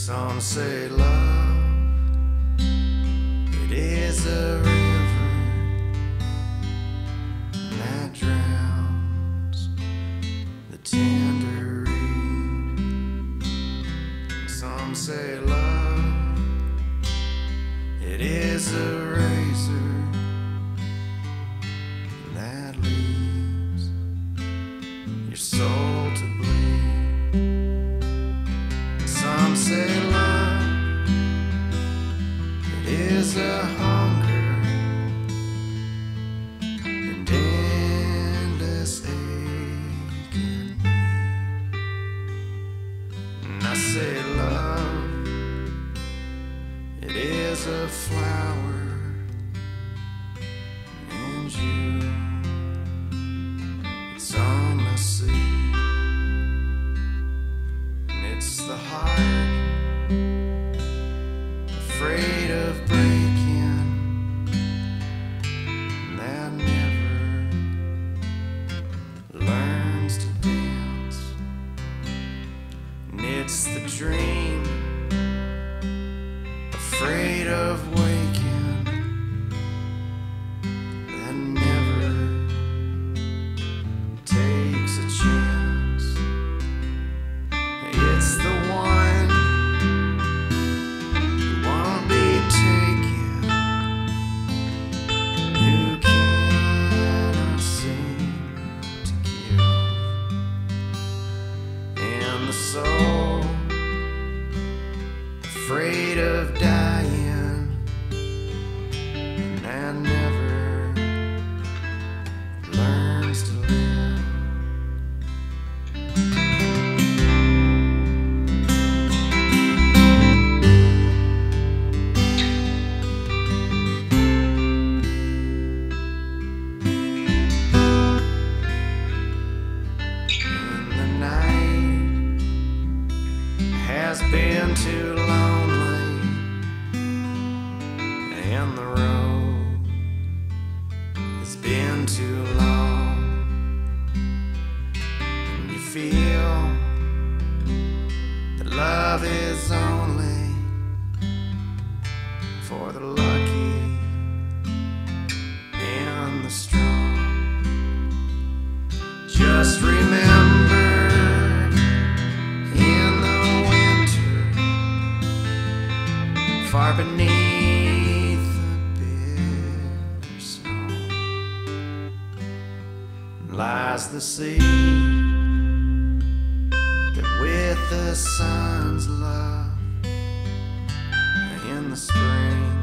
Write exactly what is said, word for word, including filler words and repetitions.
Some say love, it is a river that drowns the tender reed. Some say love, it is a razor that leaves your soul to bleed. Some say love, it is a hunger and endless ache and need. And I say love, it is a flower and you, it's on the sea. It's the heart afraid of breaking that never learns to dance. And it's the dream afraid of waking that never takes a chance. It's the one who won't be taken, who cannot seem to give. And the soul afraid of dying and never learns to live. Has been too lonely, and the road has been too long, and you feel that love is only for the lucky and the strong. Just remember, far beneath the bitter snow lies the sea that with the sun's love in the spring